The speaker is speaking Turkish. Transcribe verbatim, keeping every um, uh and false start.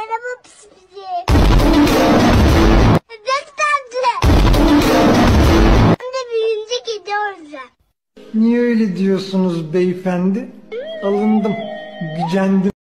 Merhaba pis pisi. Çok tatlı. Hem de büyüyünce kedi olacak. Niye öyle diyorsunuz beyefendi? Alındım, gücendim.